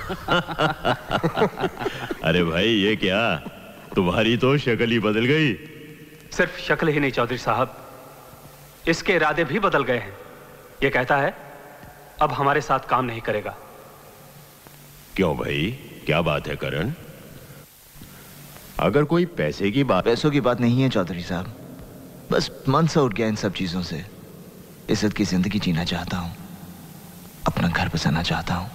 अरे भाई ये क्या, तुम्हारी तो शक्ल ही बदल गई। सिर्फ शक्ल ही नहीं चौधरी साहब, इसके इरादे भी बदल गए हैं। ये कहता है अब हमारे साथ काम नहीं करेगा। क्यों भाई, क्या बात है करण? अगर कोई पैसे की बात। पैसों की बात नहीं है चौधरी साहब, बस मन से उठ गया इन सब चीजों से। इज्जत की जिंदगी जीना चाहता हूं, अपना घर बसाना चाहता हूं।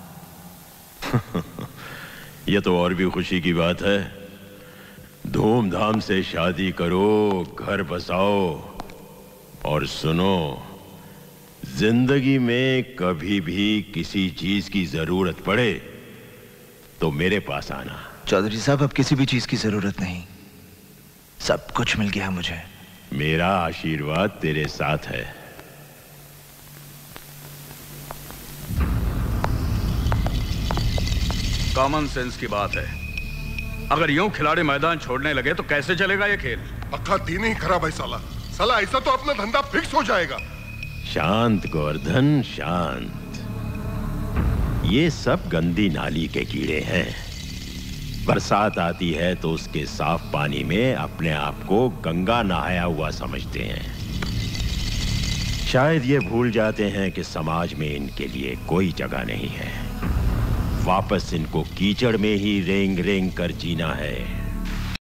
यह तो और भी खुशी की बात है। धूमधाम से शादी करो, घर बसाओ, और सुनो, जिंदगी में कभी भी किसी चीज की जरूरत पड़े तो मेरे पास आना। चौधरी साहब अब किसी भी चीज की जरूरत नहीं, सब कुछ मिल गया मुझे। मेरा आशीर्वाद तेरे साथ है। कॉमन सेंस की बात है, अगर यूं खिलाड़ी मैदान छोड़ने लगे तो कैसे चलेगा ये खेल? पक्का दिन ही खराब है साला। साला ऐसा तो अपना धंधा फिक्स हो जाएगा। शांत गोवर्धन, शांत। ये सब गंदी नाली के कीड़े हैं। बरसात आती है तो उसके साफ पानी में अपने आप को गंगा नहाया हुआ समझते हैं। शायद ये भूल जाते हैं कि समाज में इनके लिए कोई जगह नहीं है। वापस इनको कीचड़ में ही रेंग रेंग कर जीना है।